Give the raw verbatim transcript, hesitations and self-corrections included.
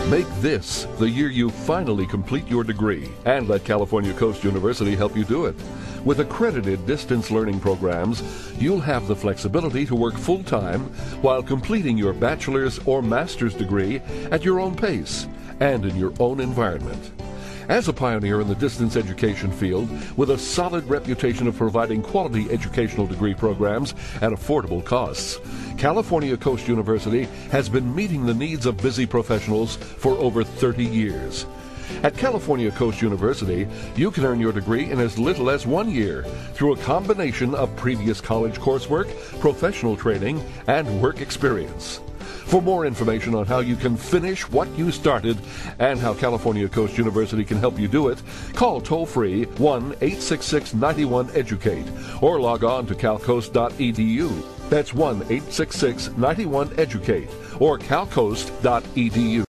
Make this the year you finally complete your degree, and let California Coast University help you do it. With accredited distance learning programs, you'll have the flexibility to work full-time while completing your bachelor's or master's degree at your own pace and in your own environment. As a pioneer in the distance education field, with a solid reputation of providing quality educational degree programs at affordable costs, California Coast University has been meeting the needs of busy professionals for over thirty years. At California Coast University, you can earn your degree in as little as one year through a combination of previous college coursework, professional training, and work experience. For more information on how you can finish what you started and how California Coast University can help you do it, call toll-free one eight six six, nine one, EDUCATE or log on to calcoast dot e d u. That's one eight six six, nine one, EDUCATE or calcoast dot e d u.